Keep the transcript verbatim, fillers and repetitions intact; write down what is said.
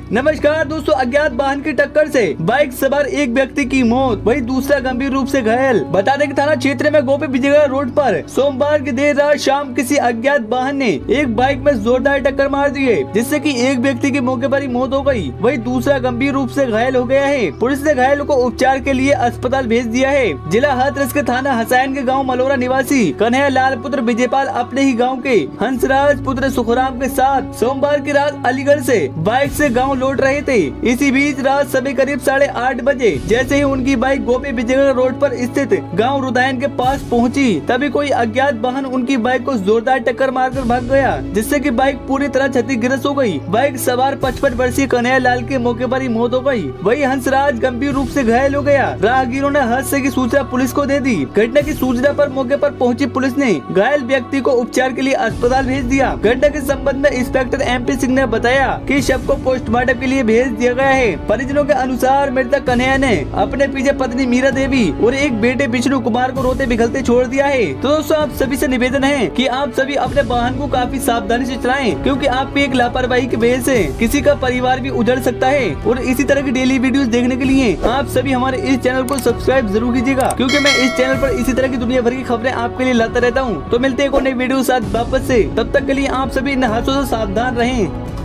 नमस्कार दोस्तों, अज्ञात वाहन की टक्कर से बाइक सवार एक व्यक्ति की मौत, वही दूसरा गंभीर रूप से घायल। बता दें कि थाना क्षेत्र में गोपी विजयगढ़ रोड पर सोमवार की देर रात शाम किसी अज्ञात वाहन ने एक बाइक में जोरदार टक्कर मार दी है, जिससे कि एक व्यक्ति की मौके पर ही मौत हो गई, वही दूसरा गंभीर रूप से घायल हो गया है। पुलिस ने घायलों को उपचार के लिए अस्पताल भेज दिया है। जिला हाथरस के थाना हसैन के गाँव मलोरा निवासी कन्हैया लाल पुत्र विजयपाल अपने ही गाँव के हंसराज पुत्र सुखराम के साथ सोमवार की रात अलीगढ़ से बाइक से गाँव लौट रहे थे। इसी बीच रात सभी करीब साढ़े आठ बजे जैसे ही उनकी बाइक गोपी विजयगढ़ रोड पर स्थित गांव रुदायन के पास पहुंची, तभी कोई अज्ञात वाहन उनकी बाइक को जोरदार टक्कर मारकर भाग गया, जिससे कि बाइक पूरी तरह क्षतिग्रस्त हो गई। बाइक सवार पचपन वर्षीय कन्हैया लाल के मौके पर ही मौत हो गई, वही हंसराज गंभीर रूप से घायल हो गया। राहगीरों ने हादसे की सूचना पुलिस को दे दी। घटना की सूचना पर मौके पर पहुंची पुलिस ने घायल व्यक्ति को उपचार के लिए अस्पताल भेज दिया। घटना के संबंध में इंस्पेक्टर एम पी सिंह ने बताया कि शव को पोस्टमार्टम के लिए भेज दिया गया है। परिजनों के अनुसार मृतक कन्हैया ने अपने पीछे पत्नी मीरा देवी और एक बेटे विष्णु कुमार को रोते बिखरते छोड़ दिया है। तो दोस्तों, आप सभी से निवेदन है कि आप सभी अपने वाहन को काफी सावधानी से चलाएं, क्योंकि आपकी एक लापरवाही की वजह से किसी का परिवार भी उजड़ सकता है। और इसी तरह की डेली वीडियोस देखने के लिए आप सभी हमारे इस चैनल को सब्सक्राइब जरूर कीजिएगा, क्योंकि मैं इस चैनल पर इसी तरह की दुनिया भर की खबरें आपके लिए लाता रहता हूँ। तो मिलते हैं एक और नई वीडियो साथ वापस से, तब तक के लिए आप सभी इन हादसों से सावधान रहें।